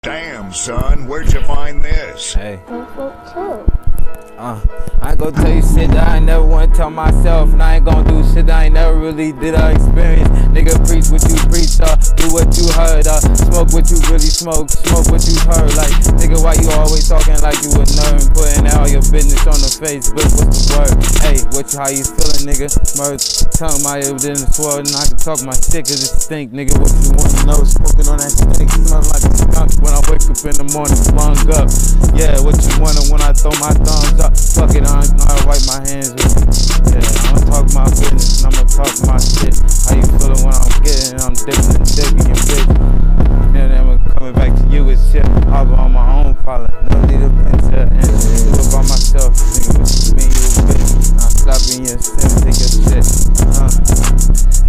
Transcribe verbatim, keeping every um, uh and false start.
Damn, son, where'd you find this? Hey. Uh, I ain't gonna tell you shit that I ain't never wanna tell myself, and I ain't gonna do shit that I ain't never really did or experience. Nigga, preach what you preach, uh, do what you heard, uh, smoke what you really smoke, smoke what you heard. Like, nigga, why you always talking like you a nerd and putting all your business on the Facebook? What's the word? Hey, what you, how you feeling, nigga? Merge, tongue my ear in the swirl, and I can talk my shit cause it stink, nigga. What you wanna know? Smoking on that stink, smells like a skunk when I wake up in the morning, slung up. Yeah, what you wanna when I throw my thumbs up? Fuck it, I don't know how to wipe my hands with it. Yeah, I'm gonna talk my business and I'm gonna talk my shit. How you feeling when I'm getting it? I'm dipping and digging your bitch. Then I'm coming back to you with shit. I'll on my own pilot. No need to venture and do it by myself. Nigga, what you mean you a bitch? I'll slap you in your sin, take your shit. Uh.